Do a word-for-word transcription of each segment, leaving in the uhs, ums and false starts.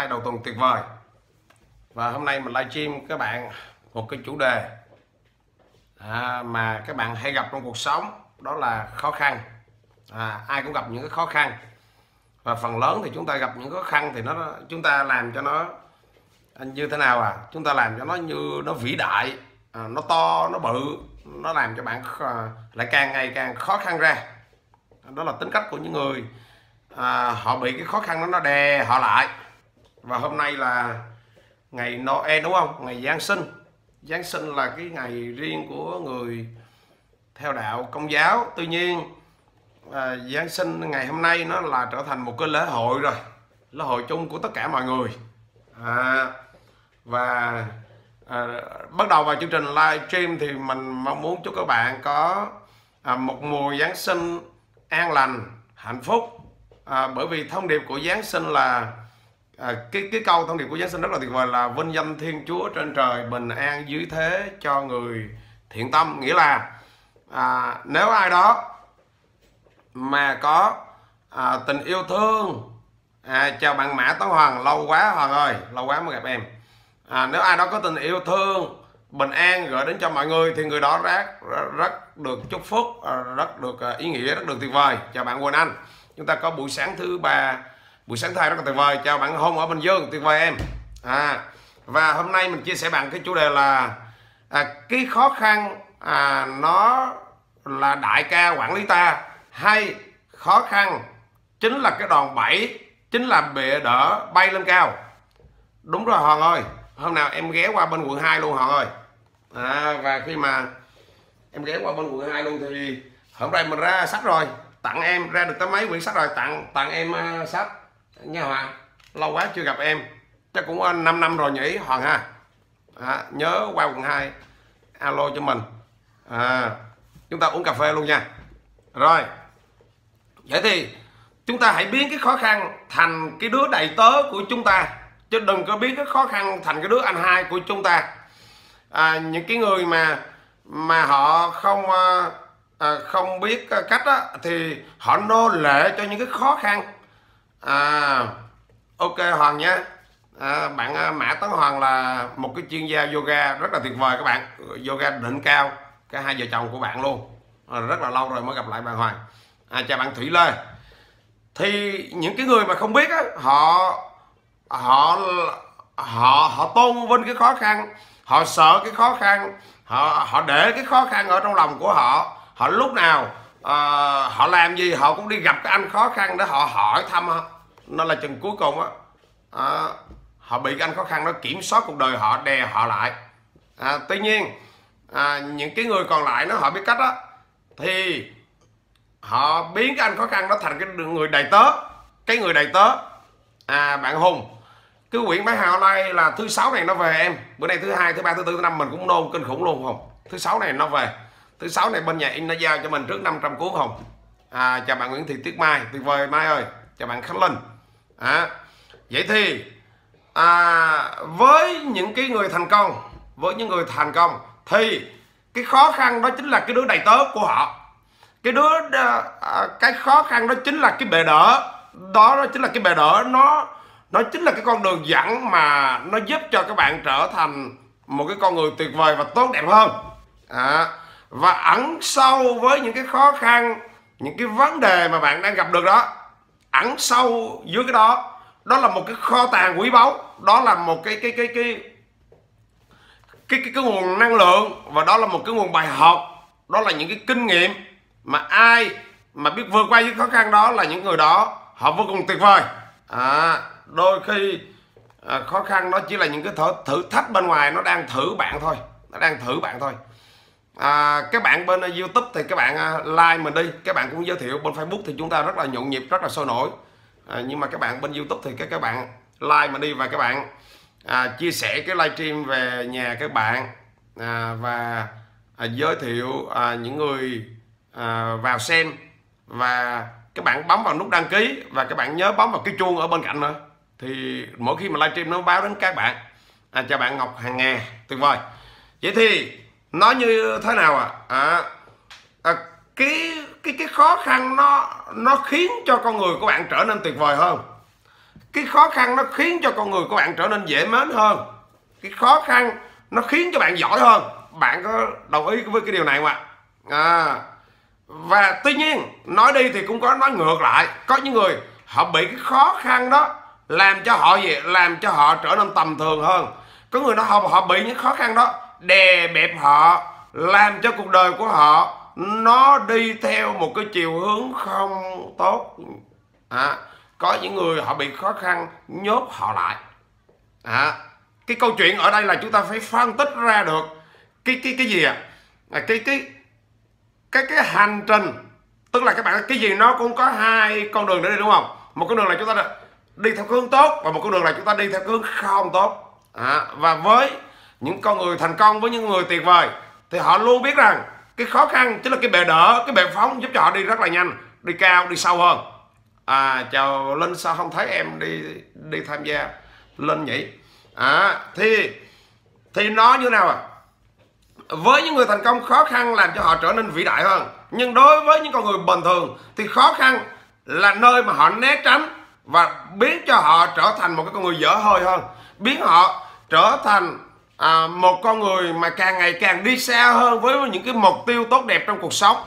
hai đầu tuần tuyệt vời. Và hôm nay mình livestream các bạn một cái chủ đề à, mà các bạn hay gặp trong cuộc sống, đó là khó khăn. à, Ai cũng gặp những cái khó khăn, và phần lớn thì chúng ta gặp những khó khăn thì nó chúng ta làm cho nó như thế nào à chúng ta làm cho nó như nó vĩ đại, à, nó to, nó bự, nó làm cho bạn lại càng ngày càng khó khăn ra. Đó là tính cách của những người à, họ bị cái khó khăn đó nó đè họ lại. Và hôm nay là ngày Noel đúng không, ngày Giáng sinh. Giáng sinh là cái ngày riêng của người theo đạo Công giáo. Tuy nhiên à, Giáng sinh ngày hôm nay nó là trở thành một cái lễ hội rồi, lễ hội chung của tất cả mọi người. à, và à, bắt đầu vào chương trình livestream thì mình mong muốn chúc các bạn có à, một mùa Giáng sinh an lành, hạnh phúc. à, bởi vì thông điệp của Giáng sinh là à, cái cái câu thông điệp của Giáng sinh rất là tuyệt vời, là vinh danh Thiên Chúa trên trời, bình an dưới thế cho người thiện tâm. Nghĩa là à, nếu ai đó mà có à, tình yêu thương, à, chào bạn Mã Tấn Hoàng, lâu quá Hoàng ơi, lâu quá mới gặp em. à, nếu ai đó có tình yêu thương, bình an gửi đến cho mọi người thì người đó rất rất, rất được chúc phúc, rất được ý nghĩa, rất được tuyệt vời. Chào bạn Quỳnh Anh, chúng ta có buổi sáng thứ ba, buổi sáng thai rất là tuyệt vời. Chào bạn Hôn ở Bình Dương, tuyệt vời em. à, và hôm nay mình chia sẻ bạn cái chủ đề là à, cái khó khăn à, nó là đại ca quản lý ta, hay khó khăn chính là cái đòn bẩy, chính là bệ đỡ bay lên cao. Đúng rồi Hoàng ơi, hôm nào em ghé qua bên quận hai luôn Hoàng ơi. à, và khi mà em ghé qua bên quận hai luôn thì hôm nay mình ra sách rồi, tặng em ra được tới mấy quyển sách rồi, tặng tặng em uh, sách nha Hoàng. Lâu quá chưa gặp em, chắc cũng uh, năm năm rồi nhỉ Hoàng ha. à, nhớ qua quận hai alo cho mình, à, chúng ta uống cà phê luôn nha. Rồi, vậy thì chúng ta hãy biến cái khó khăn thành cái đứa đầy tớ của chúng ta, chứ đừng có biến cái khó khăn thành cái đứa anh hai của chúng ta. à, những cái người mà mà họ không à, không biết cách á, thì họ nô lệ cho những cái khó khăn. à, ok Hoàng nhé. à, bạn Mã Tấn Hoàng là một cái chuyên gia yoga rất là tuyệt vời các bạn, yoga đỉnh cao, cả hai vợ chồng của bạn luôn. à, rất là lâu rồi mới gặp lại bạn Hoàng. à, chào bạn Thủy Lê. Thì những cái người mà không biết á, họ họ họ họ tôn vinh cái khó khăn, họ sợ cái khó khăn, họ họ để cái khó khăn ở trong lòng của họ. Họ lúc nào uh, họ làm gì họ cũng đi gặp cái anh khó khăn để họ hỏi thăm. Nó là chừng cuối cùng á, uh, họ bị cái anh khó khăn nó kiểm soát cuộc đời họ, đè họ lại. uh, Tuy nhiên uh, những cái người còn lại nó họ biết cách á, thì họ biến cái anh khó khăn đó thành cái người đầy tớ. Cái người đầy tớ. à bạn Hùng, cái quyển bán hàng online là thứ sáu này nó về em. Bữa nay thứ hai, thứ ba, thứ tư, thứ năm mình cũng nôn kinh khủng luôn không. Thứ sáu này nó về. Thứ sáu này bên nhà in nó giao cho mình trước năm trăm cuốn không. à, Chào bạn Nguyễn Thị Tuyết Mai, tuyệt vời Mai ơi. Chào bạn Khánh Linh. à, Vậy thì à, với những cái người thành công, với những người thành công thì cái khó khăn đó chính là cái đứa đầy tớ của họ. Cái đứa cái khó khăn đó chính là cái bệ đỡ. Đó, đó chính là cái bệ đỡ, nó nó chính là cái con đường dẫn mà nó giúp cho các bạn trở thành một cái con người tuyệt vời và tốt đẹp hơn. à, Và ẩn sâu với những cái khó khăn, những cái vấn đề mà bạn đang gặp được đó, ẩn sâu dưới cái đó, đó là một cái kho tàng quý báu. Đó là một cái cái cái cái cái cái, cái nguồn năng lượng, và đó là một cái nguồn bài học. Đó là những cái kinh nghiệm mà ai mà biết vượt qua những khó khăn đó là những người đó họ vô cùng tuyệt vời. à, Đôi khi à, khó khăn nó chỉ là những cái thử, thử thách bên ngoài, nó đang thử bạn thôi. Nó đang thử bạn thôi. à, Các bạn bên YouTube thì các bạn uh, like mình đi. Các bạn cũng giới thiệu bên Facebook thì chúng ta rất là nhộn nhịp, rất là sôi nổi. à, Nhưng mà các bạn bên YouTube thì các, các bạn like mình đi, và các bạn à, chia sẻ cái livestream về nhà các bạn, à, và à, giới thiệu à, những người à, vào xem. Và các bạn bấm vào nút đăng ký, và các bạn nhớ bấm vào cái chuông ở bên cạnh nữa, thì mỗi khi mà livestream nó báo đến các bạn. à, Chào bạn Ngọc Hàng Ngà, tuyệt vời. Vậy thì nó như thế nào ạ? à? à, à, cái cái cái khó khăn nó nó khiến cho con người của bạn trở nên tuyệt vời hơn. cái khó khăn nó khiến cho con người của bạn trở nên dễ mến hơn, cái khó khăn nó khiến cho bạn giỏi hơn. Bạn có đồng ý với cái điều này không ạ? À, và tuy nhiên nói đi thì cũng có nói ngược lại, có những người họ bị cái khó khăn đó làm cho họ gì làm cho họ trở nên tầm thường hơn. Có người đó họ họ bị những khó khăn đó đè bẹp họ, làm cho cuộc đời của họ nó đi theo một cái chiều hướng không tốt. À, có những người họ bị khó khăn nhốt họ lại. À, cái câu chuyện ở đây là chúng ta phải phân tích ra được cái cái cái gì ạ? À? Cái cái cái cái hành trình, tức là các bạn cái gì nó cũng có hai con đường để đi, đúng không? Một con đường là chúng ta đi theo hướng tốt và một con đường là chúng ta đi theo hướng không tốt. À, và với những con người thành công, với những người tuyệt vời thì họ luôn biết rằng cái khó khăn chính là cái bệ đỡ, cái bệ phóng giúp cho họ đi rất là nhanh, đi cao, đi sâu hơn. À, chào Linh, sao không thấy em đi đi tham gia Linh nhỉ? À, thì thì nó như nào à? Với những người thành công, khó khăn làm cho họ trở nên vĩ đại hơn. Nhưng đối với những con người bình thường thì khó khăn là nơi mà họ né tránh và biến cho họ trở thành một cái con người dở hơi hơn, biến họ trở thành à, một con người mà càng ngày càng đi xa hơn với những cái mục tiêu tốt đẹp trong cuộc sống.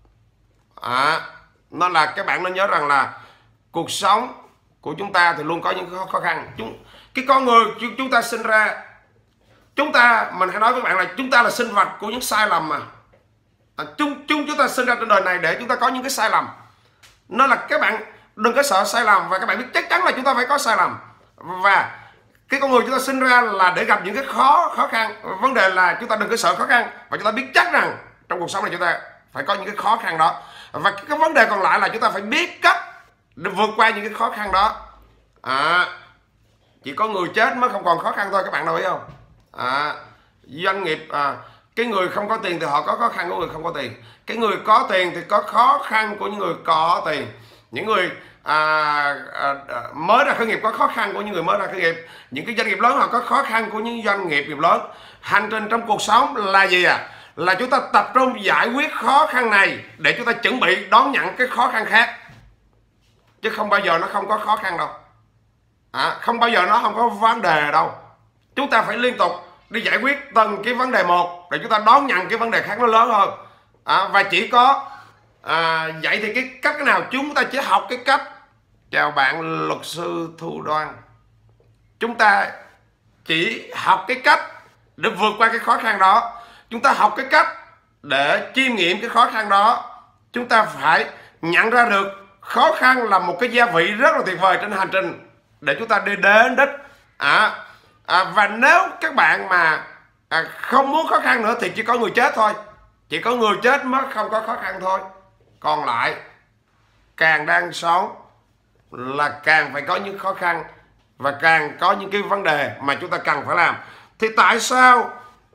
À, nên là các bạn nên nhớ rằng là cuộc sống của chúng ta thì luôn có những khó khăn. Chúng cái con người chúng ta sinh ra, chúng ta mình hãy nói với bạn là chúng ta là sinh vật của những sai lầm mà. À, chúng chúng chúng ta sinh ra trên đời này để chúng ta có những cái sai lầm. Nên là các bạn đừng có sợ sai lầm, và các bạn biết chắc chắn là chúng ta phải có sai lầm. Và cái con người chúng ta sinh ra là để gặp những cái khó khó khăn. Vấn đề là chúng ta đừng có sợ khó khăn, và chúng ta biết chắc rằng trong cuộc sống này chúng ta phải có những cái khó khăn đó. Và cái, cái vấn đề còn lại là chúng ta phải biết cách để vượt qua những cái khó khăn đó. À, chỉ có người chết mới không còn khó khăn thôi, các bạn đồng ý không? À, doanh nghiệp à, cái người không có tiền thì họ có khó khăn của người không có tiền, cái người có tiền thì có khó khăn của những người có tiền, những người à, à, mới ra khởi nghiệp có khó khăn của những người mới ra khởi nghiệp, những cái doanh nghiệp lớn họ có khó khăn của những doanh nghiệp nghiệp lớn. Hành trình trong cuộc sống là gì à? Là chúng ta tập trung giải quyết khó khăn này để chúng ta chuẩn bị đón nhận cái khó khăn khác, chứ không bao giờ nó không có khó khăn đâu. À, không bao giờ nó không có vấn đề đâu. Chúng ta phải liên tục đi giải quyết từng cái vấn đề một để chúng ta đón nhận cái vấn đề khác nó lớn hơn. À, và chỉ có à, vậy thì cái cách nào chúng ta chỉ học cái cách. Chào bạn luật sư Thu Đoan. Chúng ta chỉ học cái cách để vượt qua cái khó khăn đó. Chúng ta học cái cách để chiêm nghiệm cái khó khăn đó. Chúng ta phải nhận ra được khó khăn là một cái gia vị rất là tuyệt vời trên hành trình để chúng ta đi đến đích. À, à, và nếu các bạn mà à, không muốn khó khăn nữa thì chỉ có người chết thôi. Chỉ có người chết mới không có khó khăn thôi. Còn lại càng đang sống là càng phải có những khó khăn và càng có những cái vấn đề mà chúng ta cần phải làm. Thì tại sao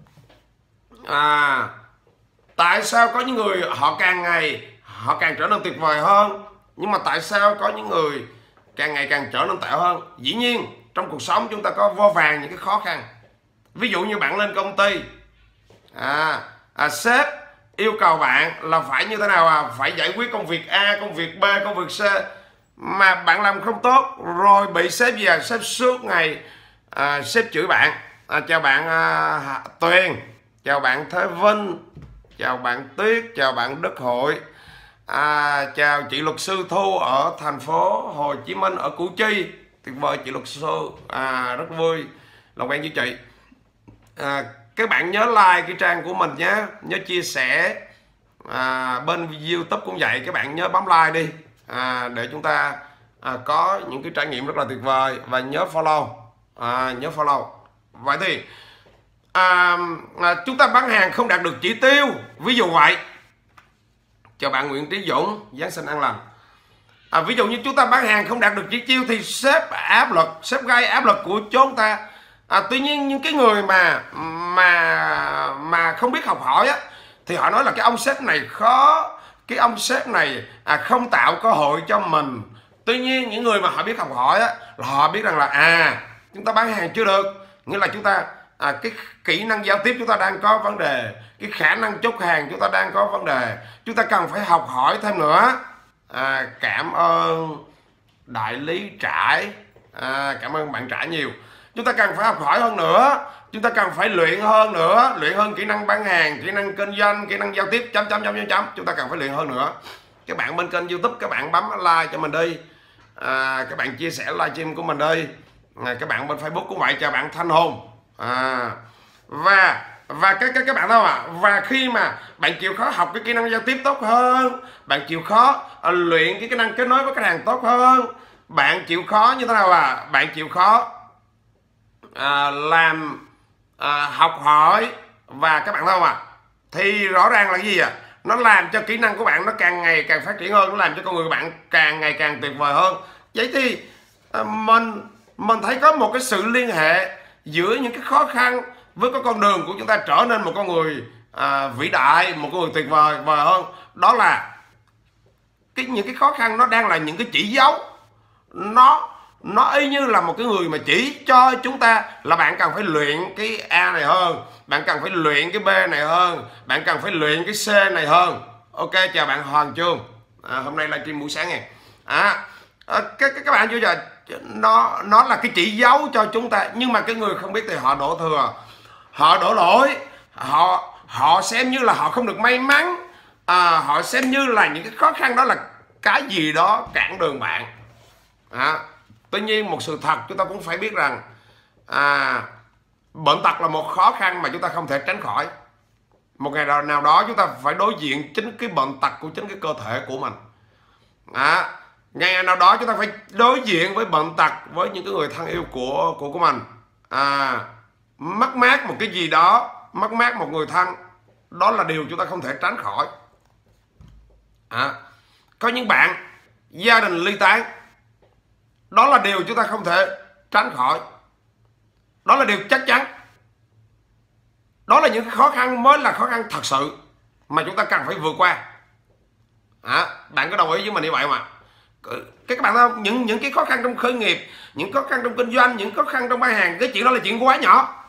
à, tại sao có những người họ càng ngày họ càng trở nên tuyệt vời hơn, nhưng mà tại sao có những người càng ngày càng trở nên tệ hơn? Dĩ nhiên trong cuộc sống chúng ta có vô vàn những cái khó khăn. Ví dụ như bạn lên công ty, à, à, sếp yêu cầu bạn là phải như thế nào à? Phải giải quyết công việc A, công việc B, công việc C, mà bạn làm không tốt rồi bị sếp gì à? Sếp suốt ngày à, sếp chửi bạn. À, chào bạn à, Tuyền, chào bạn Thế Vinh, chào bạn Tuyết, chào bạn Đức Hội, à, chào chị luật sư Thu ở thành phố Hồ Chí Minh, ở Củ Chi. Tuyệt vời chị luật sư, à, rất vui làm quen với chị. À, các bạn nhớ like cái trang của mình nhé, nhớ chia sẻ. À, bên YouTube cũng vậy, các bạn nhớ bấm like đi, à, để chúng ta à, có những cái trải nghiệm rất là tuyệt vời. Và nhớ follow, à, nhớ follow. Vậy thì à, à, chúng ta bán hàng không đạt được chỉ tiêu, ví dụ vậy. Chào bạn Nguyễn Trí Dũng, Giáng sinh an lành. À, ví dụ như chúng ta bán hàng không đạt được chỉ tiêu thì sếp áp lực, sếp gây áp lực của chúng ta. À, tuy nhiên những cái người mà mà mà không biết học hỏi á, thì họ nói là cái ông sếp này khó, cái ông sếp này à, không tạo cơ hội cho mình. Tuy nhiên những người mà họ biết học hỏi á, là họ biết rằng là à chúng ta bán hàng chưa được, nghĩa là chúng ta à, cái kỹ năng giao tiếp chúng ta đang có vấn đề, cái khả năng chốt hàng chúng ta đang có vấn đề, chúng ta cần phải học hỏi thêm nữa. À, cảm ơn đại lý Trải, À, cảm ơn bạn Trả nhiều. Chúng ta cần phải học hỏi hơn nữa, chúng ta cần phải luyện hơn nữa, luyện hơn kỹ năng bán hàng, kỹ năng kinh doanh, kỹ năng giao tiếp chấm chấm chấm chấm chấm chúng ta cần phải luyện hơn nữa. Các bạn bên kênh YouTube, các bạn bấm like cho mình đi, à, các bạn chia sẻ livestream của mình đi, à, các bạn bên Facebook cũng vậy. Chào bạn Thanh Hồn. À, và và các các các bạn đâu ạ? À? Và khi mà bạn chịu khó học cái kỹ năng giao tiếp tốt hơn, bạn chịu khó à, luyện cái kỹ năng kết nối với khách hàng tốt hơn, bạn chịu khó như thế nào à? Bạn chịu khó à, làm à, học hỏi, và các bạn thấy không ạ? À? Thì rõ ràng là cái gì ạ? À? Nó làm cho kỹ năng của bạn nó càng ngày càng phát triển hơn, nó làm cho con người của bạn càng ngày càng tuyệt vời hơn. Vậy thì à, mình mình thấy có một cái sự liên hệ giữa những cái khó khăn với cái con đường của chúng ta trở nên một con người à, vĩ đại, một con người tuyệt vời vời hơn. Đó là cái những cái khó khăn nó đang là những cái chỉ dấu, nó nó y như là một cái người mà chỉ cho chúng ta là bạn cần phải luyện cái A này hơn, bạn cần phải luyện cái B này hơn, bạn cần phải luyện cái C này hơn. Ok, chào bạn Hoàng Trương. À, hôm nay livestream buổi sáng này. À, à các, các bạn chưa giờ nó nó là cái chỉ dấu cho chúng ta, nhưng mà cái người không biết thì họ đổ thừa, họ đổ lỗi, họ họ xem như là họ không được may mắn, à, họ xem như là những cái khó khăn đó là cái gì đó cản đường bạn. À, tuy nhiên một sự thật chúng ta cũng phải biết rằng à, bệnh tật là một khó khăn mà chúng ta không thể tránh khỏi. Một ngày nào đó chúng ta phải đối diện chính cái bệnh tật của chính cái cơ thể của mình. À, ngày nào đó chúng ta phải đối diện với bệnh tật, với những cái người thân yêu của của của mình. À, mất mát một cái gì đó, mất mát một người thân, đó là điều chúng ta không thể tránh khỏi. À, có những bạn gia đình ly tán, đó là điều chúng ta không thể tránh khỏi, đó là điều chắc chắn. Đó là những khó khăn mới là khó khăn thật sự mà chúng ta cần phải vượt qua. À, bạn có đồng ý với mình như vậy mà? Các bạn thấy không? Những những cái khó khăn trong khởi nghiệp, những khó khăn trong kinh doanh, những khó khăn trong bán hàng, cái chuyện đó là chuyện quá nhỏ.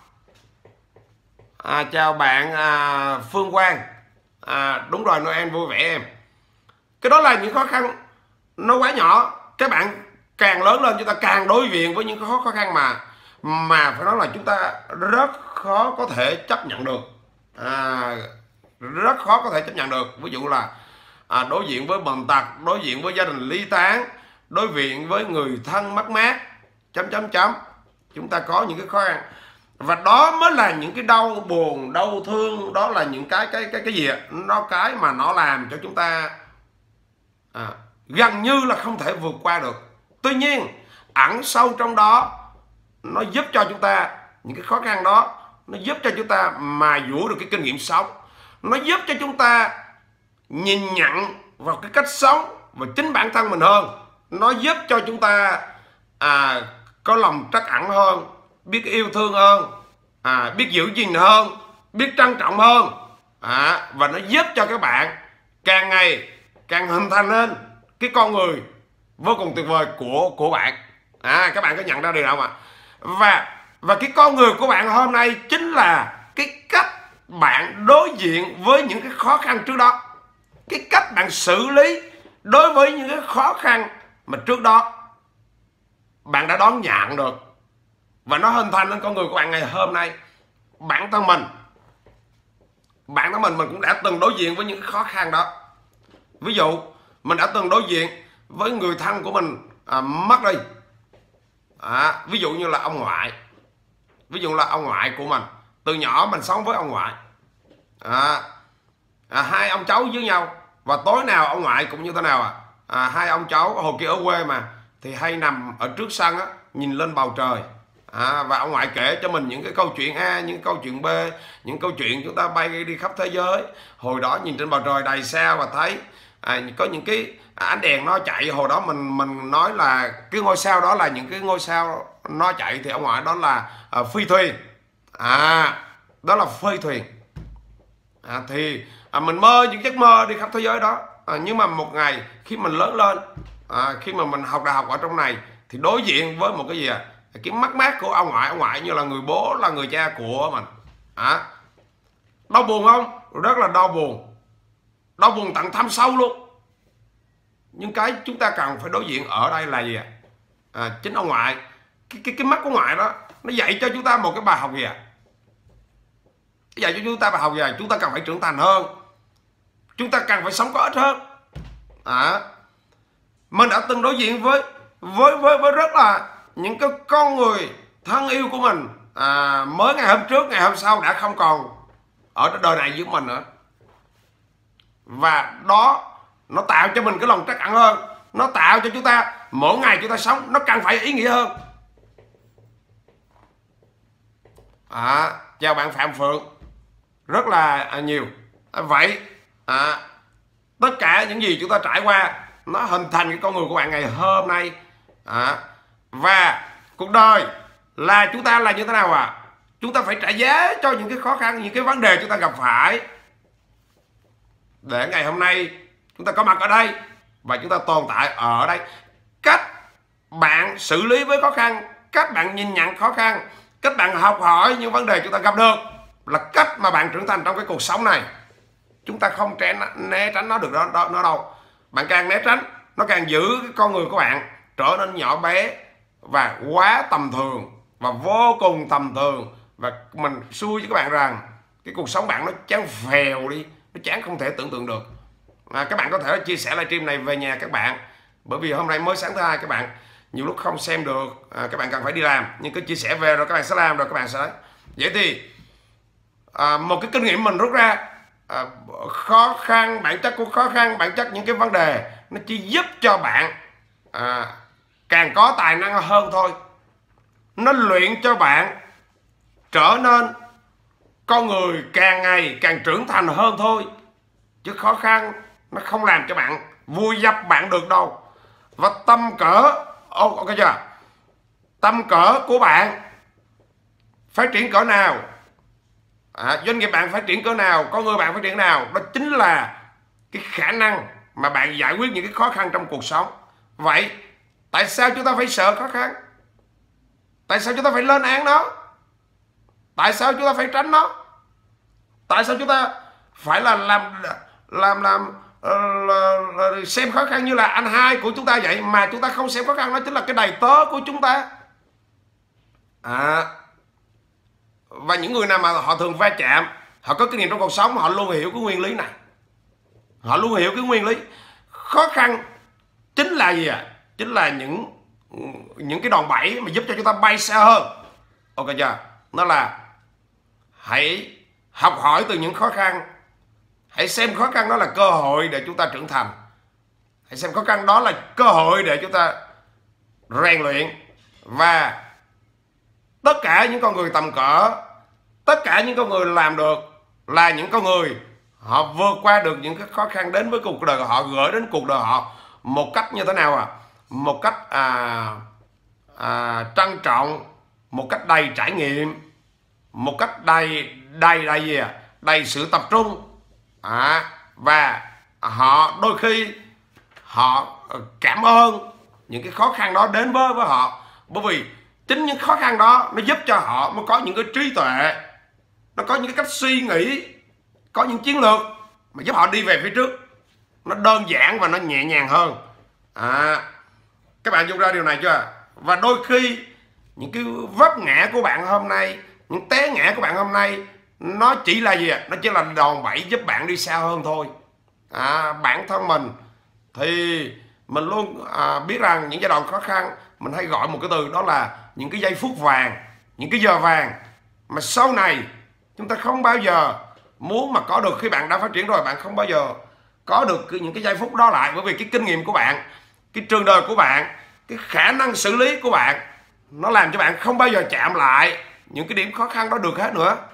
À, chào bạn à, Phương Quang. À, đúng rồi, Noel vui vẻ em. Cái đó là những khó khăn nó quá nhỏ. Các bạn càng lớn lên chúng ta càng đối diện với những khó khó khăn mà mà phải nói là chúng ta rất khó có thể chấp nhận được. À, rất khó có thể chấp nhận được. Ví dụ là à, đối diện với bệnh tật, đối diện với gia đình ly tán, đối diện với người thân mất mát, chấm chấm chấm chúng ta có những cái khó khăn, và đó mới là những cái đau buồn, đau thương. Đó là những cái cái cái cái gì ạ? Nó cái mà nó làm cho chúng ta à, gần như là không thể vượt qua được. Tuy nhiên ẩn sâu trong đó nó giúp cho chúng ta, những cái khó khăn đó nó giúp cho chúng ta mài dũa được cái kinh nghiệm sống, nó giúp cho chúng ta nhìn nhận vào cái cách sống và chính bản thân mình hơn, nó giúp cho chúng ta à, có lòng trắc ẩn hơn, biết yêu thương hơn, à, biết giữ gìn hơn, biết trân trọng hơn, à, và nó giúp cho các bạn càng ngày càng hình thành nên cái con người vô cùng tuyệt vời của của bạn. À, các bạn có nhận ra điều nào mà? Và và cái con người của bạn hôm nay chính là cái cách bạn đối diện với những cái khó khăn trước đó, cái cách bạn xử lý đối với những cái khó khăn mà trước đó bạn đã đón nhận được, và nó hình thành nên con người của bạn ngày hôm nay. Bản thân mình bản thân mình mình cũng đã từng đối diện với những cái khó khăn đó. Ví dụ mình đã từng đối diện với người thân của mình à, mất đi. À, ví dụ như là ông ngoại, ví dụ là ông ngoại của mình, từ nhỏ mình sống với ông ngoại, à, à, hai ông cháu với nhau, và tối nào ông ngoại cũng như thế nào à, à hai ông cháu hồi kia ở quê mà thì hay nằm ở trước sân á, nhìn lên bầu trời, à, và ông ngoại kể cho mình những cái câu chuyện A, những câu chuyện B, những câu chuyện chúng ta bay đi khắp thế giới. Hồi đó nhìn trên bầu trời đầy sao và thấy à, có những cái ánh đèn nó chạy. Hồi đó mình mình nói là cái ngôi sao đó là những cái ngôi sao nó chạy, thì ông ngoại đó là à, phi thuyền, à đó là phi thuyền. À, thì à, mình mơ những giấc mơ đi khắp thế giới đó, à, nhưng mà một ngày khi mình lớn lên, à, khi mà mình học đại học ở trong này, thì đối diện với một cái gì à, cái mất mát của ông ngoại. Ông ngoại như là người bố, là người cha của mình. À, đau buồn không? Rất là đau buồn, đau buồn tận thâm sâu luôn. Nhưng cái chúng ta cần phải đối diện ở đây là gì ạ? À, chính ông ngoại cái, cái, cái mắt của ngoại đó nó dạy cho chúng ta một cái bài học gì ạ? À? Dạy cho chúng ta bài học gì à? Chúng ta cần phải trưởng thành hơn, chúng ta cần phải sống có ích hơn. À, mình đã từng đối diện với với với với rất là những cái con người thân yêu của mình, à, mới ngày hôm trước ngày hôm sau đã không còn ở đời này với mình nữa, và đó nó tạo cho mình cái lòng trắc ẩn hơn, nó tạo cho chúng ta mỗi ngày chúng ta sống nó càng phải ý nghĩa hơn. À, chào bạn Phạm Phượng rất là nhiều. À, vậy à, tất cả những gì chúng ta trải qua nó hình thành cái con người của bạn ngày hôm nay. À, và cuộc đời là chúng ta là như thế nào à? Chúng ta phải trả giá cho những cái khó khăn, những cái vấn đề chúng ta gặp phải, để ngày hôm nay chúng ta có mặt ở đây và chúng ta tồn tại ở đây. Cách bạn xử lý với khó khăn, cách bạn nhìn nhận khó khăn, cách bạn học hỏi những vấn đề chúng ta gặp được là cách mà bạn trưởng thành trong cái cuộc sống này. Chúng ta không tránh, né tránh nó được đó, đó, nó đâu. Bạn càng né tránh, nó càng giữ cái con người của bạn trở nên nhỏ bé và quá tầm thường, và vô cùng tầm thường. Và mình xui với các bạn rằng cái cuộc sống bạn nó chán phèo đi, nó chán không thể tưởng tượng được. À, các bạn có thể chia sẻ livestream này về nhà các bạn, bởi vì hôm nay mới sáng thứ hai, các bạn nhiều lúc không xem được, à, các bạn cần phải đi làm, nhưng cứ chia sẻ về rồi các bạn sẽ làm, rồi các bạn sẽ. Vậy thì à, một cái kinh nghiệm mình rút ra, à, khó khăn, bản chất của khó khăn, bản chất những cái vấn đề nó chỉ giúp cho bạn à, càng có tài năng hơn thôi. Nó luyện cho bạn trở nên con người càng ngày càng trưởng thành hơn thôi, chứ khó khăn nó không làm cho bạn vui dập bạn được đâu. Và tâm cỡ, ok chưa, tâm cỡ của bạn phát triển cỡ nào, à, doanh nghiệp bạn phát triển cỡ nào, con người bạn phát triển nào, đó chính là cái khả năng mà bạn giải quyết những cái khó khăn trong cuộc sống. Vậy tại sao chúng ta phải sợ khó khăn? Tại sao chúng ta phải lên án nó? Tại sao chúng ta phải tránh nó? Tại sao chúng ta phải là làm làm làm là, là xem khó khăn như là anh hai của chúng ta vậy, mà chúng ta không xem khó khăn nó chính là cái đầy tớ của chúng ta? À, và những người nào mà họ thường va chạm, họ có kinh nghiệm trong cuộc sống, họ luôn hiểu cái nguyên lý này. Họ luôn hiểu cái nguyên lý khó khăn chính là gì ạ? À? Chính là những những cái đòn bẩy mà giúp cho chúng ta bay xa hơn. Ok chưa? Nó là hãy học hỏi từ những khó khăn, hãy xem khó khăn đó là cơ hội để chúng ta trưởng thành, hãy xem khó khăn đó là cơ hội để chúng ta rèn luyện. Và tất cả những con người tầm cỡ, tất cả những con người làm được là những con người họ vượt qua được những cái khó khăn đến với cuộc đời họ, gửi đến cuộc đời họ một cách như thế nào à? Một cách à, à, trân trọng, một cách đầy trải nghiệm, một cách đầy đầy đầy gì à? Đầy sự tập trung. À, và họ đôi khi họ cảm ơn những cái khó khăn đó đến với với họ, bởi vì chính những khó khăn đó nó giúp cho họ mới có những cái trí tuệ, nó có những cái cách suy nghĩ, có những chiến lược mà giúp họ đi về phía trước nó đơn giản và nó nhẹ nhàng hơn. À, các bạn dùng ra điều này chưa? Và đôi khi những cái vấp ngã của bạn hôm nay, những té ngã của bạn hôm nay, nó chỉ là gì ạ? Nó chỉ là đòn bẩy giúp bạn đi xa hơn thôi. À, bản thân mình thì mình luôn à, biết rằng những giai đoạn khó khăn mình hay gọi một cái từ, đó là những cái giây phút vàng, những cái giờ vàng mà sau này chúng ta không bao giờ muốn mà có được. Khi bạn đã phát triển rồi, bạn không bao giờ có được những cái giây phút đó lại, bởi vì cái kinh nghiệm của bạn, cái trường đời của bạn, cái khả năng xử lý của bạn, nó làm cho bạn không bao giờ chạm lại những cái điểm khó khăn đó được hết nữa.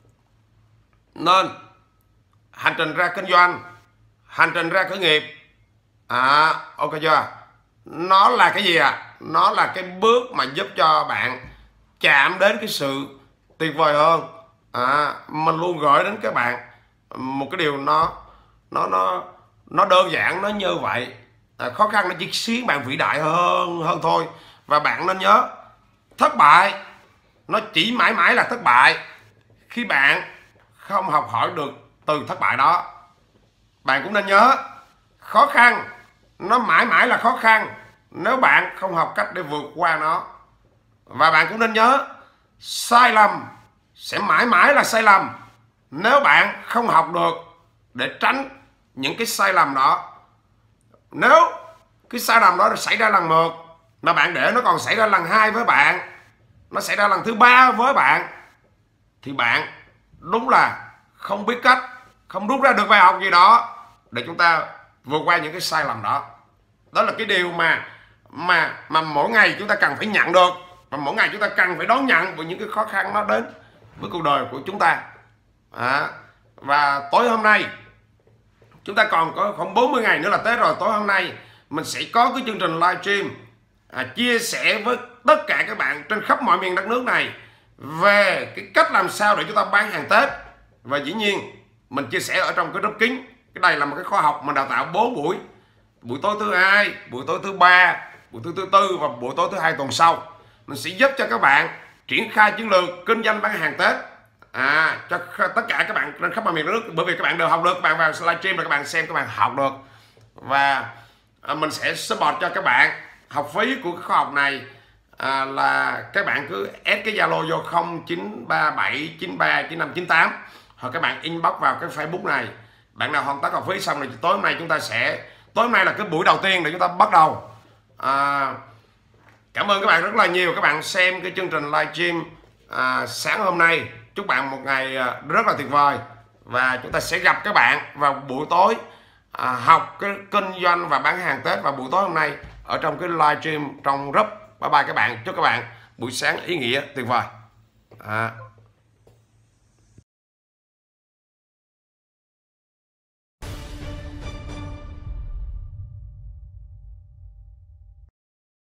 Nên hành trình ra kinh doanh, hành trình ra khởi nghiệp, à, ok chưa, nó là cái gì ạ? À? Nó là cái bước mà giúp cho bạn chạm đến cái sự tuyệt vời hơn. À, mình luôn gửi đến các bạn một cái điều nó nó nó nó đơn giản, nó như vậy. À, khó khăn nó chỉ khiến bạn vĩ đại hơn hơn thôi. Và bạn nên nhớ, thất bại nó chỉ mãi mãi là thất bại khi bạn không học hỏi được từ thất bại đó. Bạn cũng nên nhớ, khó khăn nó mãi mãi là khó khăn nếu bạn không học cách để vượt qua nó. Và bạn cũng nên nhớ, sai lầm sẽ mãi mãi là sai lầm nếu bạn không học được để tránh những cái sai lầm đó. Nếu cái sai lầm đó xảy ra lần một mà bạn để nó còn xảy ra lần hai với bạn, nó xảy ra lần thứ ba với bạn, thì bạn đúng là không biết cách, không rút ra được bài học gì đó để chúng ta vượt qua những cái sai lầm đó. Đó là cái điều mà mà mà mỗi ngày chúng ta cần phải nhận được, và mỗi ngày chúng ta cần phải đón nhận với những cái khó khăn nó đến với cuộc đời của chúng ta. À, và tối hôm nay chúng ta còn có khoảng bốn mươi ngày nữa là Tết rồi. Tối hôm nay mình sẽ có cái chương trình livestream à, chia sẻ với tất cả các bạn trên khắp mọi miền đất nước này về cái cách làm sao để chúng ta bán hàng Tết. Và dĩ nhiên mình chia sẻ ở trong cái group kín. Cái này là một cái khóa học mà đào tạo bốn buổi: buổi tối thứ hai, buổi tối thứ ba, buổi tối thứ tư và buổi tối thứ hai tuần sau. Mình sẽ giúp cho các bạn triển khai chiến lược kinh doanh bán hàng Tết à, cho tất cả các bạn trên khắp mọi miền đất nước. Bởi vì các bạn đều học được, các bạn vào livestream là các bạn xem, các bạn học được. Và à, mình sẽ support cho các bạn. Học phí của cái khóa học này à, là các bạn cứ add cái Zalo vô không chín ba bảy chín ba chín năm chín tám, hoặc các bạn inbox vào cái Facebook này. Bạn nào hoàn tất học phí xong rồi tối hôm nay chúng ta sẽ tối hôm nay là cái buổi đầu tiên để chúng ta bắt đầu. À, cảm ơn các bạn rất là nhiều. Các bạn xem cái chương trình livestream à, sáng hôm nay. Chúc bạn một ngày rất là tuyệt vời, và chúng ta sẽ gặp các bạn vào buổi tối à, học cái kinh doanh và bán hàng Tết vào buổi tối hôm nay ở trong cái livestream trong group. Bye bye các bạn. Chúc các bạn buổi sáng ý nghĩa tuyệt vời. À.